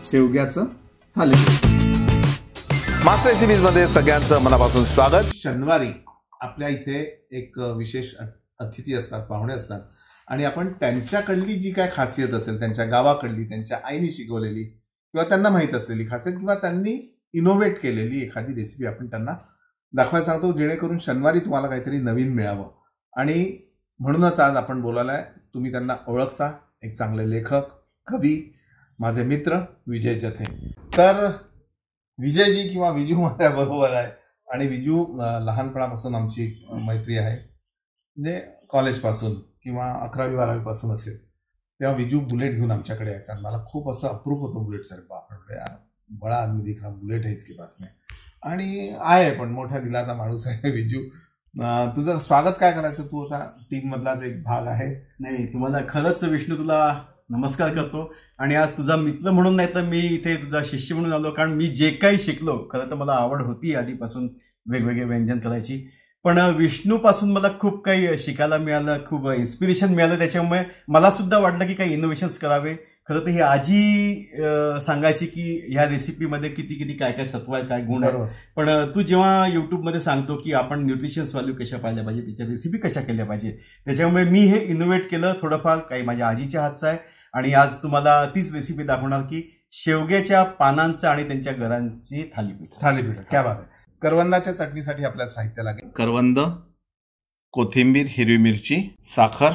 शेवग्याचं thalipeeth. Master recipes मध्ये सगळ्यांचं मनापासून स्वागत. शनिवारी आपल्या इथे एक विशेष अतिथी असतात, पाहुणे असतात आणि आपण त्यांच्याकडली जी काय खासियत असेल, त्यांच्या गावाकडली, त्यांच्या आईने शिकवलेली किंवा त्यांना माहीत असलेली खासियत किंवा त्यांनी इनोव्हेट केलेली एखादी रेसिपी आपण त्यांना दाखवायला सांगतो, जेणेकरून शनिवारी तुम्हाला काहीतरी नवीन मिळावं. आणि म्हणूनच आज आपण बोलायला, तुम्ही त्यांना ओळखता, एक चांगले लेखक, कवी, माझे मित्र विजय जथे. तर विजयजी किंवा विजू माझ्या बरोबर आहे आणि विजू लहानपणापासून आमची मैत्री आहे, म्हणजे कॉलेजपासून किंवा 11वी-12वी पासून असेल तेव्हा विजू बुलेट घेऊन आमच्याकडे यायचा. मला खूप असं अप्रूप होतं बुलेट सर, बापरे यार बडा आदमी दिख रहा, बुलेट है इसके पास में. आणि आहे पण मोठ्या दिलाचा माणूस आहे विजू. तुझं स्वागत काय करायचं, तू असा टीम मधलाच एक भाग आहे. नाही, तुम्हाला खरंच विष्णू, तुला नमस्कार करतो. आणि आज तुझा मित्र म्हणून नाही तर मी इथे तुझा शिष्य म्हणून आलो, कारण मी जे काही शिकलो, खरं तर मला आवड होती आधीपासून वेगवेगळे व्यंजन करायची, पण विष्णूपासून मला खूप काही शिकायला मिळालं, खूप इन्स्पिरेशन मिळालं. त्याच्यामुळे मला सुद्धा वाटलं की काही इनोव्हेशन्स करावे. खरं तर ही आजी सांगायची की ह्या रेसिपीमध्ये किती किती काय काय सत्व आहे, काय गुण आहे, पण तू जेव्हा युट्यूबमध्ये सांगतो की आपण न्यूट्रिशन्स व्हॅल्यू कशा पाहिल्या पाहिजे, त्याच्या रेसिपी कशा केल्या पाहिजे, त्याच्यामुळे मी हे इनोव्हेट केलं थोडंफार, काही माझ्या आजीच्या हातचं आहे. आणि आज तुम्हाला तीच रेसिपी दाखवणार की शेवग्याच्या पानांचं आणि त्यांच्या घरांची थालीपीठ. क्या बात आहे. करवंदाच्या चटणीसाठी आपल्याला साहित्य लागेल: करवंद, कोथिंबीर, हिरवी मिरची, साखर,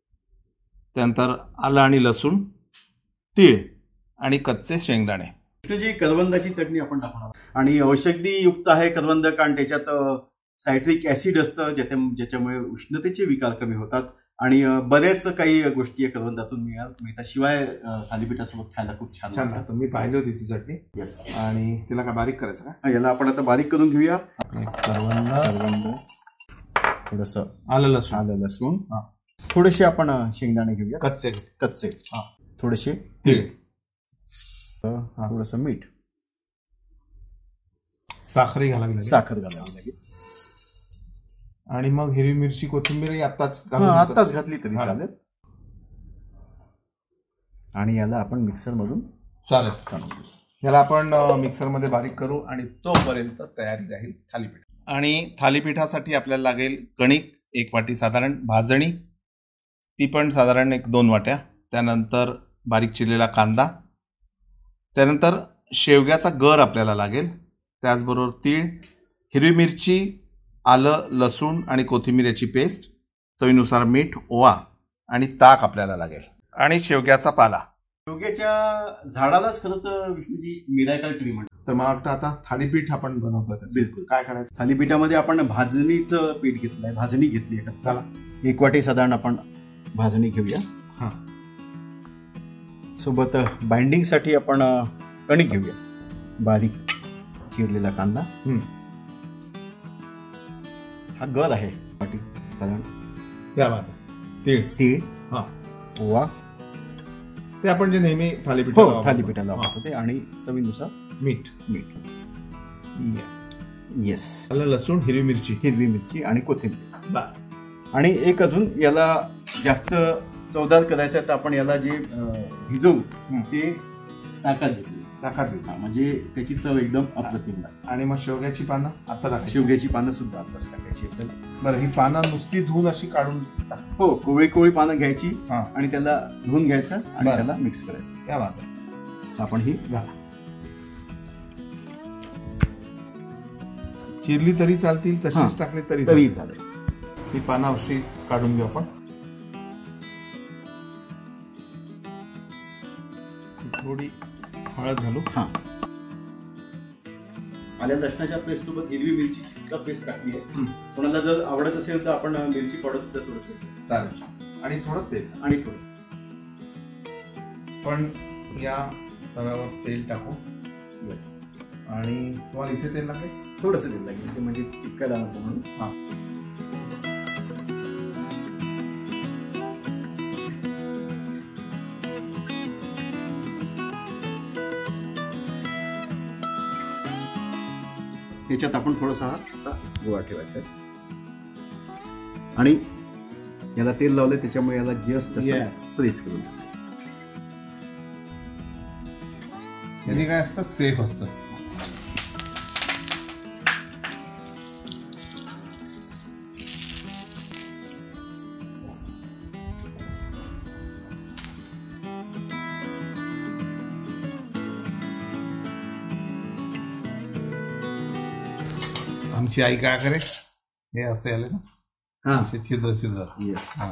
त्यानंतर आलं आणि लसूण, तीळ आणि कच्चे शेंगदाणे. जी करवंदाची चटणी आपण टाकणार आणि औषधी युक्त आहे करवंद, कारण त्याच्यात सायट्रिक ऍसिड असतं, ज्याच्यामुळे उष्णतेचे विकार कमी होतात आणि बरेच काही गोष्टी करवंदातून मिळतात. शिवाय थालीपीठासोबत खायला खूप छान लागतं. मी पाहिली होती ती चटणी. येस. आणि तिला काय बारीक करायचं का? याला आपण आता बारीक करून घेऊया. करवंद, थोडस आलं लसूण, थोडेसे आपण शेंगदाणे घेऊया, कच्चे, थोडेसे तीळ, थोडस मीठ, साखर घालावी लागेल आणि मग हिरवी मिरची, कोथिंबीर आत्ताच घातली तरी चालेल. आणि याला आपण मिक्सर मधून याला आपण मिक्सर मध्ये बारीक करू आणि तोपर्यंत तयारी राहील थालीपीठ. आणि थालीपीठासाठी आपल्याला लागेल कणिक 1 वाटी, साधारण भाजणी ती पण साधारण 1-2 वाट्या, त्यानंतर बारीक चिरलेला कांदा, त्यानंतर शेवग्याचा गर आपल्याला लागेल, त्याचबरोबर तीळ, हिरवी मिरची, आलं, लसूण आणि कोथिंबीर याची पेस्ट, चवीनुसार मीठ, ओवा आणि ताक आपल्याला लागेल आणि शेवग्याचा पाला. शेवग्याच्या झाडालाच खरं तर विष्णूजी मिराकल ट्री म्हणतात. तर मला वाटतं आता थालीपीठ आपण बनवतो. बिलकुल. काय करायचं? थालीपीठामध्ये आपण भाजणीचं पीठ घेतलंय, भाजणी घेतली आहे. त्याला 1 वाटी साधारण आपण भाजणी घेऊया. सोबत बाइंडिंगसाठी आपण कणिक घेऊया, बारीक चिरलेला कांदा, हा गर आहे वाटी साधारण, या बात तीळ, ओवा, ते आपण जे नेहमी थालीपीठाला वापरतो ते, आणि चवीनुसार मीठ. येस. आलं, लसूण, हिरवी मिरची आणि कोथिंबीर. आणि एक अजून याला जास्त चवदार करायचं आहे तर आपण याला जे भिजवू ते ताकात घेऊ, म्हणजे त्याची चव एकदम अप्रतिम लागते. आणि मग शेवग्याची पानं आता टाकायची. शेवग्याची पानं सुद्धा आताच टाकायची. बरं, ही पानं नुसती धुवून अशी काढून? हो, कोवळी पानं घ्यायची आणि त्याला धुवून घ्यायचं आणि त्याला मिक्स करायचं. क्या बात आहे. आपण ही घाला. चिरली तरी चालतील, तशीच टाकली तरी चालेल. ही पानं अशी काढून घेऊ आपण. थोडी हळद घालू. आल्या लसणाच्या पेस्ट सोबत हिरवी मिरचीची सुद्धा पेस्ट टाकली आहे. कोणाला जर आवडत असेल तर आपण मिरची पावडर सुद्धा थोडंसं चालेल. आणि थोडं तेल पण या तव्यावर तेल टाकू. येस. आणि तुम्हाला इथे तेल लागेल, थोडंसं तेल लागेल, म्हणजे चिपकायला नको म्हणून. याच्यात आपण थोडासा असा गोळा ठेवायचा आणि याला तेल लावलं, त्याच्यामुळे याला जस्ट प्रेस करून यांनी काय असतं, सेफ असतं. आमची आई काय करे, हे असे आले ना, असे छिद्र छिद्र. येस. हा,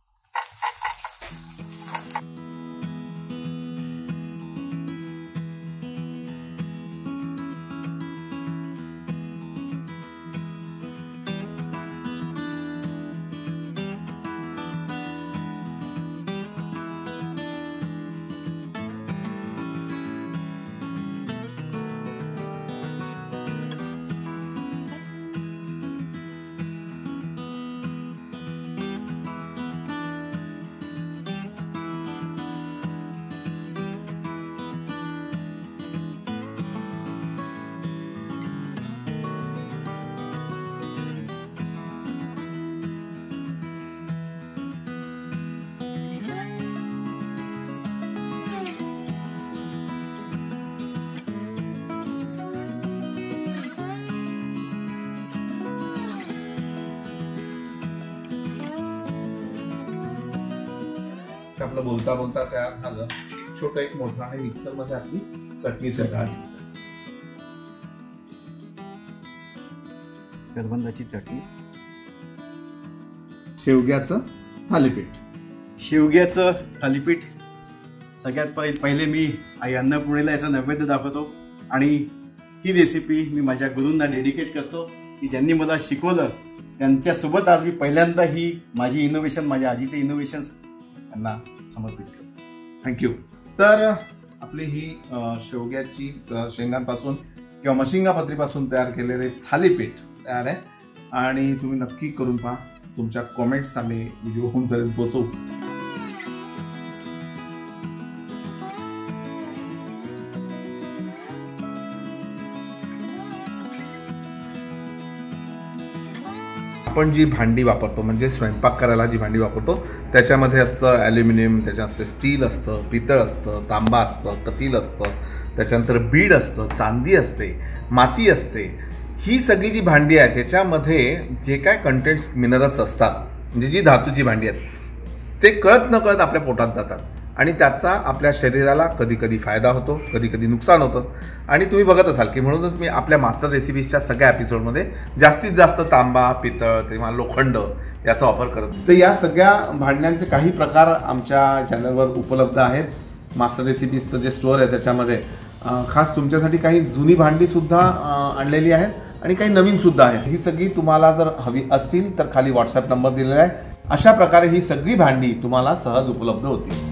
आपलं बोलता बोलता तयार झालं. छोटं एक मोठं आणि मिक्सर मध्ये आपली चटणी सेट. करवंदाची चटणी, शेवग्याचं थालीपीठ. शेवग्याचं थालीपीठ. सगळ्यात पहिले मी आई अन्नपूर्णेला याचा नैवेद्य दाखवतो आणि ही रेसिपी मी माझ्या गुरूंना डेडिकेट करतो की ज्यांनी मला शिकवलं. त्यांच्यासोबत आज मी पहिल्यांदा ही माझी इनोव्हेशन, माझ्या आजीचे इनोव्हेशन त्यांना समर्पित करतो. थँक्यू. तर आपली ही शेवग्याची शेंगांपासून किंवा मशिंगापत्रीपासून तयार केलेले थालीपीठ तयार आहे आणि तुम्ही नक्की करून पहा. तुमच्या कॉमेंट्स आम्ही व्हिडिओपर्यंत पोहोचवू. आपण जी भांडी वापरतो, म्हणजे स्वयंपाक करायला जी भांडी वापरतो, त्याच्यामध्ये असतं ॲल्युमिनियम, त्याच्या असते स्टील असतं, पितळ असतं, तांबा असतं, कतील असतं, त्याच्यानंतर बीड असतं, चांदी असते, माती असते. ही सगळी जी भांडी आहे त्याच्यामध्ये जे काय कंटेंट्स मिनरल्स असतात, म्हणजे जी धातूची भांडी आहेत, ते कळत नकळत आपल्या पोटात जातात आणि त्याचा आपल्या शरीराला कधी कधी फायदा होतो, कधी कधी नुकसान होतं. आणि तुम्ही बघत असाल की म्हणूनच मी आपल्या मास्टर रेसिपीजच्या सगळ्या एपिसोडमध्ये जास्तीत जास्त तांबा, पितळ किंवा लोखंड याचा वापर करतो. तर या सगळ्या भांड्यांचे काही प्रकार आमच्या चॅनलवर उपलब्ध आहेत. मास्टर रेसिपीजचं जे स्टोअर आहे त्याच्यामध्ये खास तुमच्यासाठी काही जुनी भांडीसुद्धा आणलेली आहेत आणि काही नवीनसुद्धा आहेत. ही सगळी तुम्हाला जर हवी असतील तर खाली व्हॉट्सॲप नंबर दिलेला आहे. अशा प्रकारे ही सगळी भांडी तुम्हाला सहज उपलब्ध होतील.